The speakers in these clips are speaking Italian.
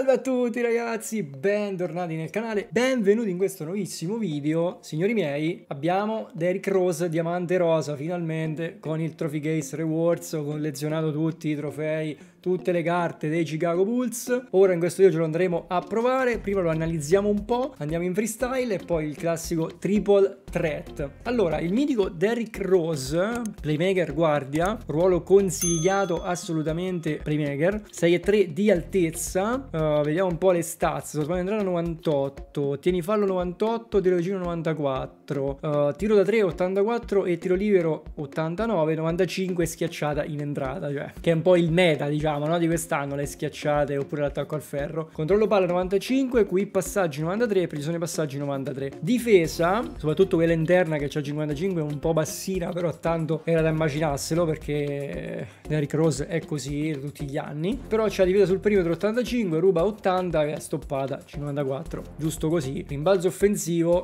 Salve a tutti ragazzi, bentornati nel canale, benvenuti in questo nuovissimo video. Signori miei, abbiamo Derrick Rose Diamante Rosa finalmente con il Trophy Case Rewards. Ho collezionato tutti i trofei, tutte le carte dei Chicago Bulls. Ora in questo video ce lo andremo a provare, prima lo analizziamo un po', andiamo in freestyle e poi il classico triple threat. Allora, il mitico Derrick Rose, playmaker guardia, ruolo consigliato assolutamente playmaker, 6'3 di altezza. Vediamo un po' le stats. Entrare 98, tieni fallo 98, tiro vicino 94, tiro da 3 84 e tiro libero 89, 95 schiacciata in entrata, cioè che è un po' il meta, diciamo, no, di quest'anno, le schiacciate oppure l'attacco al ferro. Controllo palla 95, qui passaggi 93, precisione passaggi 93. Difesa, soprattutto quella interna che c'ha 55, è un po' bassina, però tanto era da immaginarselo perché Derrick Rose è così tutti gli anni. Però c'ha difesa sul perimetro 85, ruba 80 e è stoppata 54, giusto così. Rimbalzo offensivo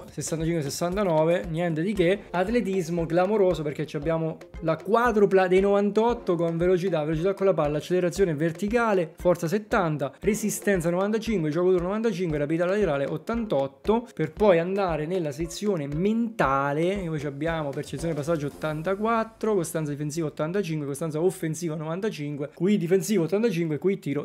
65-69, niente di che. Atletismo clamoroso perché abbiamo la quadrupla dei 98 con velocità con la palla, accelerazione verticale, forza 70, resistenza 95, gioco duro 95, rapidità laterale 88, per poi andare nella sezione mentale, dove abbiamo percezione passaggio 84, costanza difensiva 85, costanza offensiva 95, qui difensivo 85, qui tiro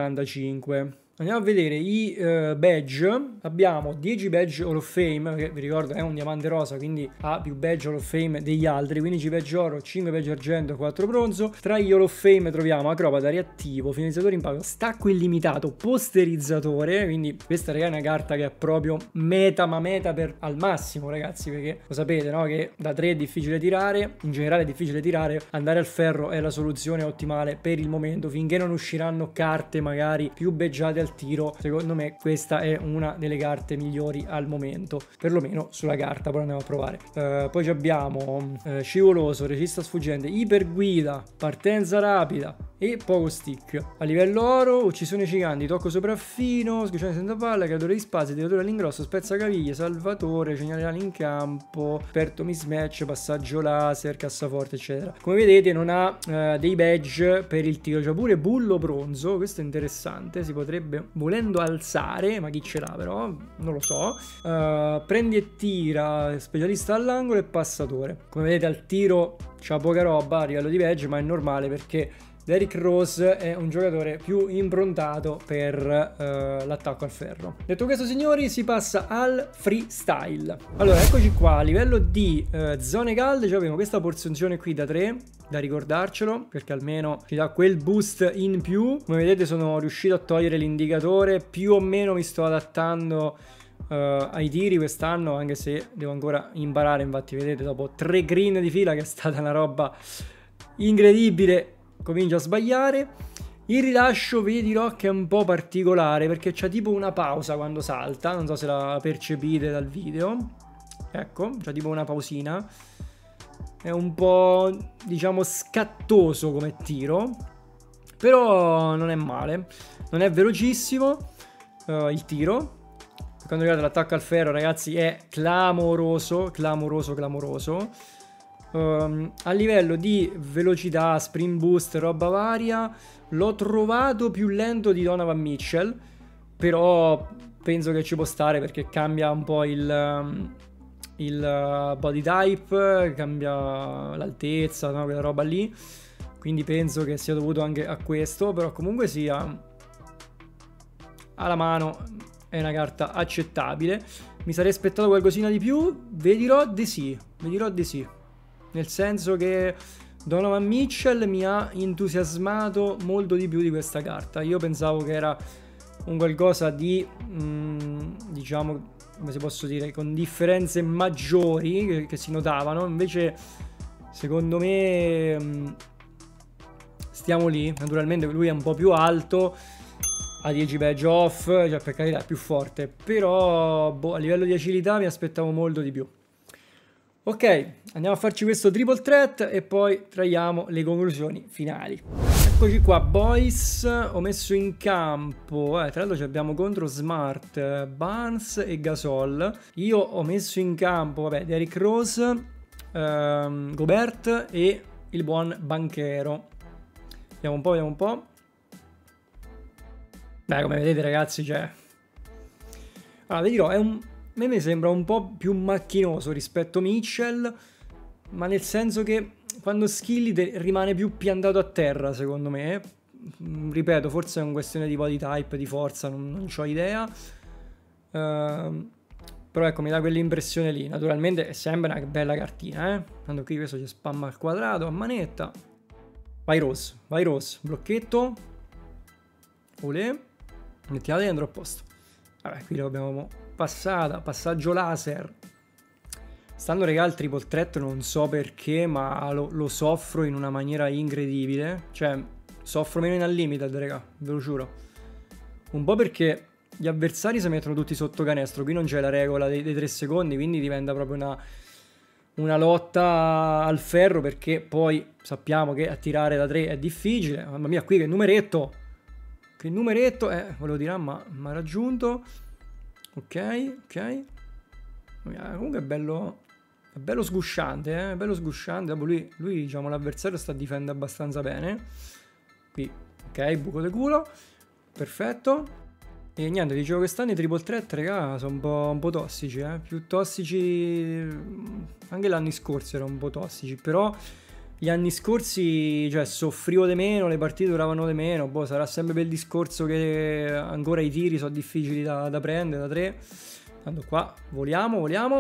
75. Andiamo a vedere i badge. Abbiamo 10 badge Hall of Fame, che vi ricordo è un diamante rosa, quindi ha più badge Hall of Fame degli altri, 15 badge oro, 5 badge argento, 4 bronzo. Tra gli Hall of Fame troviamo acrobata reattivo, finalizzatore in palio, stacco illimitato, posterizzatore, quindi questa ragazzi è una carta che è proprio meta, ma meta al massimo ragazzi, perché lo sapete, no? Che da 3 è difficile tirare, in generale è difficile tirare, andare al ferro è la soluzione ottimale per il momento, finché non usciranno carte magari più beggiate al tiro. Secondo me questa è una delle carte migliori al momento, perlomeno sulla carta, poi andiamo a provare. Poi abbiamo scivoloso, regista sfuggente, iperguida, partenza rapida e poco stick. A livello oro, uccisione giganti, tocco sopraffino, schiaccione senza palla, creatore di spazi, tiratore all'ingrosso, spezzacaviglie, salvatore, segnale in campo, aperto mismatch, passaggio laser, cassaforte eccetera. Come vedete non ha dei badge per il tiro, c'è pure bullo bronzo, questo è interessante, si potrebbe volendo alzare, ma chi ce l'ha però? Non lo so. Prendi e tira, specialista all'angolo e passatore. Come vedete al tiro c'ha poca roba a livello di badge, ma è normale perché Derrick Rose è un giocatore più improntato per l'attacco al ferro. Detto questo signori, si passa al freestyle. Allora eccoci qua, a livello di zone calde abbiamo questa porzioncina qui da 3, da ricordarcelo, perché almeno ci dà quel boost in più. Come vedete sono riuscito a togliere l'indicatore, più o meno mi sto adattando ai tiri quest'anno, anche se devo ancora imparare. Infatti vedete, dopo 3 green di fila, che è stata una roba incredibile, comincia a sbagliare. Il rilascio vi dirò che è un po' particolare perché c'è tipo una pausa quando salta, non so se la percepite dal video, ecco, c'è tipo una pausina, è un po' diciamo scattoso come tiro, però non è male, non è velocissimo il tiro. Per quanto riguarda l'attacco al ferro ragazzi è clamoroso, clamoroso, clamoroso. A livello di velocità, sprint boost, roba varia, l'ho trovato più lento di Donovan Mitchell, però penso che ci può stare perché cambia un po' il body type, cambia l'altezza, no? Quella roba lì, quindi penso che sia dovuto anche a questo, però comunque sia alla mano è una carta accettabile. Mi sarei aspettato qualcosina di più, vi dirò di sì, nel senso che Donovan Mitchell mi ha entusiasmato molto di più di questa carta. Io pensavo che era un qualcosa di diciamo, come si posso dire, con differenze maggiori che si notavano, invece secondo me stiamo lì. Naturalmente lui è un po' più alto, ha 10 badge off, cioè per carità è più forte, però boh, a livello di agilità mi aspettavo molto di più. Ok, andiamo a farci questo triple threat e poi traiamo le conclusioni finali. Eccoci qua boys, ho messo in campo, tra l'altro abbiamo contro Smart, Barnes e Gasol. Io ho messo in campo, vabbè, Derrick Rose, Gobert e il buon Banchero. Vediamo un po', vediamo un po'. Beh, come vedete ragazzi, cioè... Allora, vi dirò, a me mi sembra un po' più macchinoso rispetto a Mitchell, ma nel senso che quando skilli rimane più piantato a terra, secondo me. Ripeto, forse è una questione di body type, di forza, non ho idea. Però ecco, mi dà quell'impressione lì. Naturalmente è sempre una bella cartina, eh. Quando qui questo ci spamma al quadrato, a manetta. Vai Rose, blocchetto. Olè. Mettiamo dentro a posto. Vabbè, qui l'abbiamo passata, passaggio laser. Stando regà al triple threat non so perché, ma lo soffro in una maniera incredibile. Cioè, soffro meno in Unlimited, regà, ve lo giuro. Un po' perché gli avversari si mettono tutti sotto canestro. Qui non c'è la regola dei 3 secondi, quindi diventa proprio una lotta al ferro, perché poi sappiamo che attirare da 3 è difficile. Mamma mia, qui che numeretto! Che numeretto, volevo dire, ma ha raggiunto. Ok. Comunque è bello sgusciante, bello sgusciante. Dopo lui diciamo, l'avversario sta difendendo abbastanza bene. Qui, ok, buco di culo. Perfetto. E niente, dicevo che stanno i triple threat, raga, sono un po' tossici, più tossici. Anche l'anno scorso erano un po' tossici, però gli anni scorsi, cioè, soffrivo di meno, le partite duravano di meno. Boh, sarà sempre per il discorso che ancora i tiri sono difficili da prendere, da 3. Tanto qua, voliamo.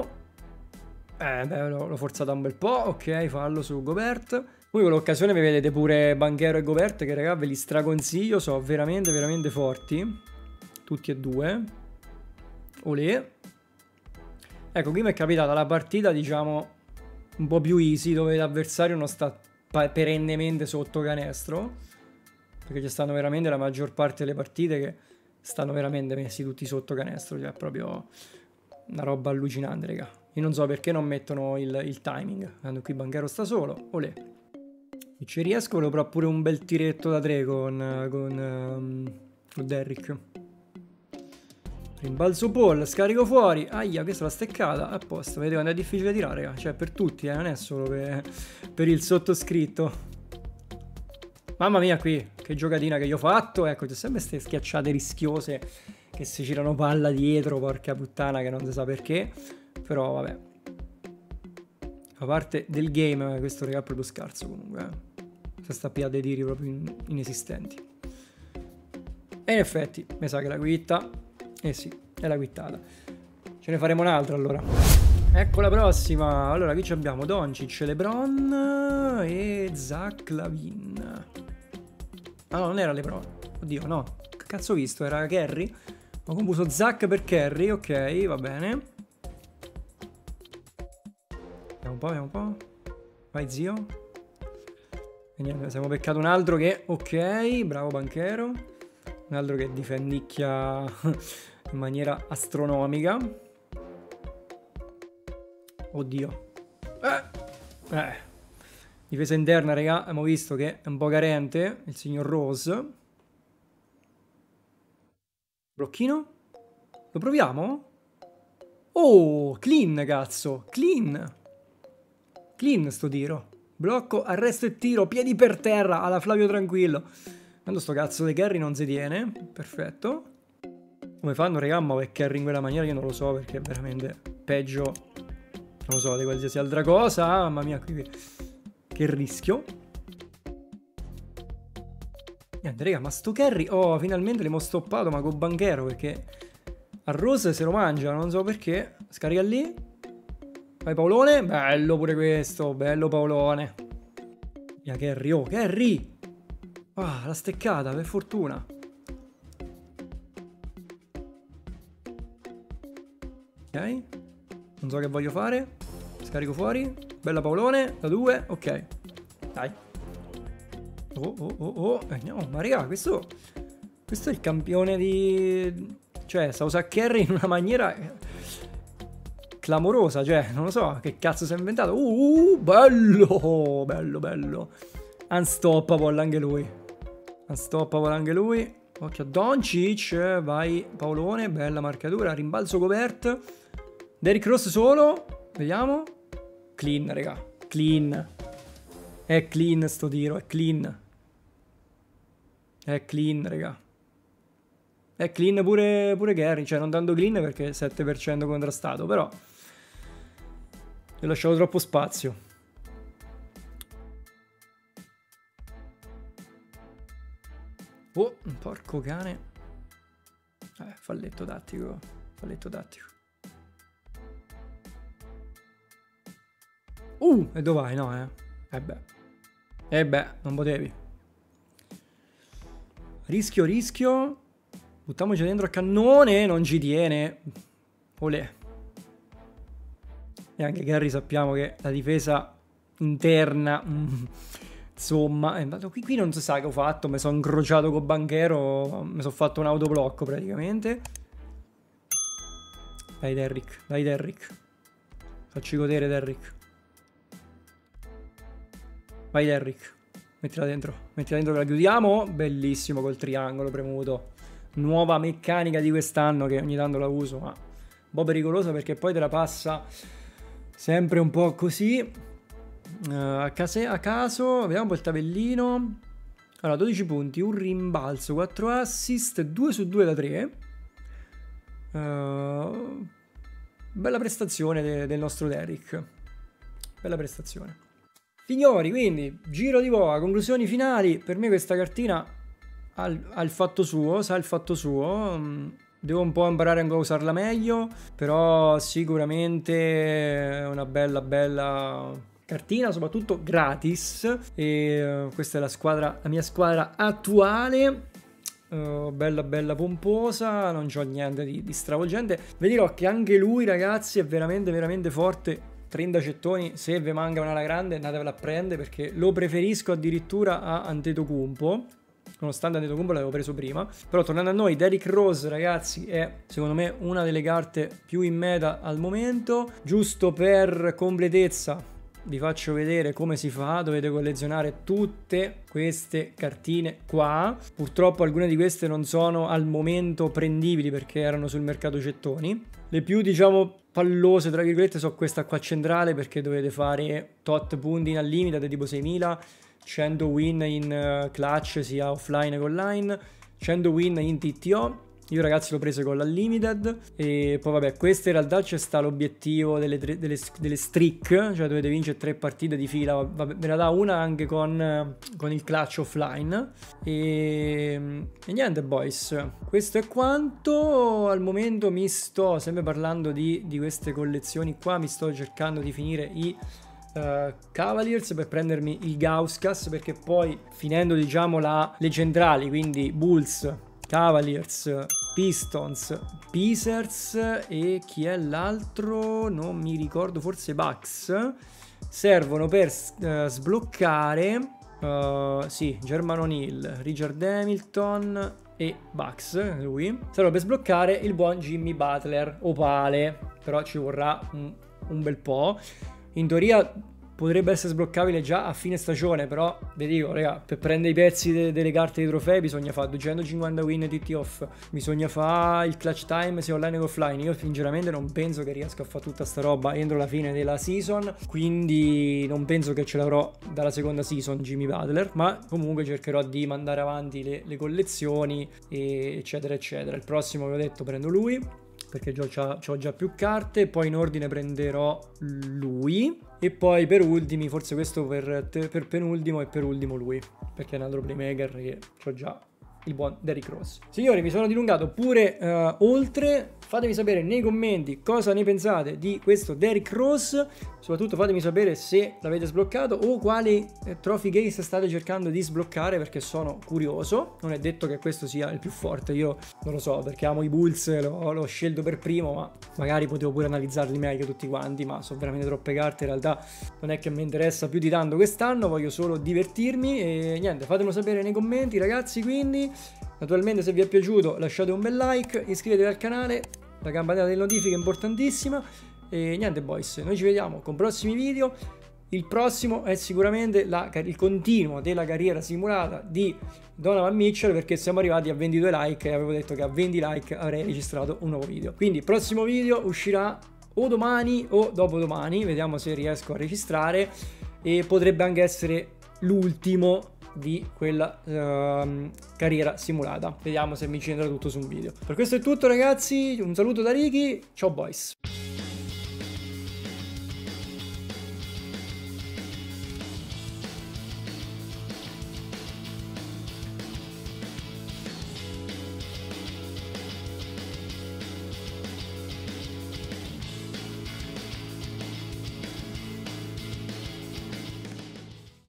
Beh, l'ho forzata un bel po', ok, fallo su Gobert. Poi con l'occasione vi vedete pure Banchero e Gobert, che raga ve li straconsiglio, sono veramente, veramente forti. Tutti e due. Olè. Ecco, qui mi è capitata la partita, diciamo, un po' più easy, dove l'avversario non sta perennemente sotto canestro, perché ci stanno veramente la maggior parte delle partite che stanno veramente messi tutti sotto canestro, cioè è proprio una roba allucinante, raga. Io non so perché non mettono il timing, quando qui Banchero sta solo. Olè. E ci riesco, volevo però pure un bel tiretto da 3 con Derrick. Rimbalzo Paul, scarico fuori. Aia, questa è la steccata. A posto, vedete quando è difficile tirare, raga. Cioè per tutti, non è solo per il sottoscritto. Mamma mia, qui, che giocatina che io ho fatto. Ecco, c'è sempre queste schiacciate rischiose che si girano palla dietro, porca puttana, che non si sa perché. Però vabbè, fa parte del game, questo raga è proprio scarso comunque, si sta pigliando dei tiri proprio inesistenti. E in effetti mi sa che la quitta. Eh sì, è la quittata. Ce ne faremo un'altra allora. Ecco la prossima. Allora qui abbiamo Doncic, LeBron e Zach LaVine. Ah no, non era LeBron. Oddio, no. Che cazzo ho visto? Era Curry? Ho confuso Zach per Curry. Ok, va bene. Vediamo un po'. Vai zio. E niente, siamo beccato un altro che... Ok, bravo Banchero. Un altro che difendicchia in maniera astronomica. Oddio. Difesa interna, raga. Abbiamo visto che è un po' carente il signor Rose. Blocchino? Lo proviamo? Oh, clean, cazzo. Clean sto tiro. Blocco, arresto e tiro. Piedi per terra alla Flavio Tranquillo. Quando sto cazzo di carry non si tiene. Perfetto. Come fanno, raga, ma per carry in quella maniera io non lo so, perché è veramente peggio, non lo so, di qualsiasi altra cosa. Mamma mia, qui che rischio. Niente, raga, ma sto carry, oh, finalmente l'abbiamo stoppato, ma con Banchero, perché a Rose se lo mangia, non so perché. Scarica lì. Vai Paolone. Bello pure questo, bello Paolone. Via Carry, oh, Carry. Ah, la steccata, per fortuna. Ok. Non so che voglio fare. Scarico fuori. Bella Paolone. Da 2. Ok. Dai. Oh. No, ma raga, questo è il campione di... Cioè, sa usare Carry in una maniera clamorosa. Cioè, non lo so che cazzo si è inventato. Bello. Unstoppable anche lui. Occhio a Doncic. Vai Paolone. Bella marcatura. Rimbalzo Gobert. Derrick Rose solo. Vediamo. Clean, raga. Clean. È clean sto tiro. È clean, raga. È clean pure Gary, cioè non tanto clean perché 7% contrastato, però gli ho lasciato troppo spazio. Oh, porco cane. Falletto tattico. Falletto tattico. E dove vai? No, beh, non potevi. Rischio. Buttiamoci dentro a cannone, non ci tiene. Olè. E anche Gary sappiamo che la difesa interna... Insomma, qui non si sa che ho fatto, mi sono incrociato col banchero, mi sono fatto un autoblocco praticamente. Dai Derrick. Facci godere Derrick. Vai Derrick, mettila dentro che la chiudiamo. Bellissimo col triangolo premuto. Nuova meccanica di quest'anno che ogni tanto la uso, ma un po' pericolosa perché poi te la passa sempre un po' così. A caso, vediamo un po' il tabellino. Allora, 12 punti, un rimbalzo, 4 assist, 2 su 2 da 3. Bella prestazione del nostro Derrick. Bella prestazione. Signori, quindi, giro di boa, conclusioni finali. Per me questa cartina ha il fatto suo, sa il fatto suo. Devo un po' imparare a usarla meglio, però sicuramente è una bella cartina, soprattutto gratis. E questa è la mia squadra attuale. Bella pomposa, non c'ho niente di stravolgente. Vi dirò che anche lui, ragazzi, è veramente forte. 30 gettoni, se vi manca un'ala grande andatevela a prendere perché lo preferisco addirittura a Antetokounmpo, nonostante Antetokounmpo l'avevo preso prima. Però tornando a noi, Derrick Rose, ragazzi, è secondo me una delle carte più in meta al momento. Giusto per completezza vi faccio vedere come si fa. Dovete collezionare tutte queste cartine qua. Purtroppo alcune di queste non sono al momento prendibili perché erano sul mercato gettoni. Le più, diciamo, pallose, tra virgolette, sono questa qua centrale, perché dovete fare tot punti in unlimited, tipo 6000, 100 win in clutch sia offline che online, 100 win in TTO. Io, ragazzi, l'ho preso con l'unlimited. E poi vabbè, questa in realtà c'è sta l'obiettivo delle streak, cioè dovete vincere 3 partite di fila. Vabbè, ve la dà una anche con il clutch offline. E niente, boys, questo è quanto. Al momento mi sto sempre parlando di queste collezioni qua. Mi sto cercando di finire i Cavaliers per prendermi il Gauskas, perché poi finendo, diciamo, le centrali, quindi Bulls, Cavaliers, Pistons, Pacers e chi è l'altro? Non mi ricordo, forse Bucks. Servono per sbloccare sì, German O'Neal, Richard Hamilton e Bucks, lui. Servono per sbloccare il buon Jimmy Butler, opale, però ci vorrà un bel po'. In teoria potrebbe essere sbloccabile già a fine stagione, però vi dico, raga, per prendere i pezzi delle carte dei trofei bisogna fare 250 win TT off, bisogna fare il clutch time sia online che offline. Io sinceramente non penso che riesca a fare tutta sta roba entro la fine della season, quindi non penso che ce l'avrò dalla seconda season Jimmy Butler, ma comunque cercherò di mandare avanti le collezioni eccetera eccetera. Il prossimo, vi ho detto, prendo lui perché ho già più carte, poi in ordine prenderò lui e poi per ultimi, forse questo per penultimo e per ultimo lui, perché è un altro playmaker che ho già, il buon Derrick Rose. Signori, mi sono dilungato pure oltre. Fatemi sapere nei commenti cosa ne pensate di questo Derrick Rose, soprattutto fatemi sapere se l'avete sbloccato o quali trophy case state cercando di sbloccare, perché sono curioso. Non è detto che questo sia il più forte, io non lo so, perché amo i Bulls, l'ho scelto per primo, ma magari potevo pure analizzarli meglio tutti quanti, ma sono veramente troppe carte, in realtà non è che mi interessa più di tanto quest'anno, voglio solo divertirmi e niente, fatemelo sapere nei commenti, ragazzi. Quindi naturalmente, se vi è piaciuto lasciate un bel like, iscrivetevi al canale, la campanella delle notifiche è importantissima. E niente, boys, noi ci vediamo con prossimi video. Il prossimo è sicuramente il continuo della carriera simulata di Donovan Mitchell, perché siamo arrivati a 22 like e avevo detto che a 20 like avrei registrato un nuovo video. Quindi il prossimo video uscirà o domani o dopodomani, vediamo se riesco a registrare, e potrebbe anche essere l'ultimo di quella carriera simulata. Vediamo se mi ci andrà tutto su un video. Per questo è tutto ragazzi, un saluto da Ricky, ciao boys.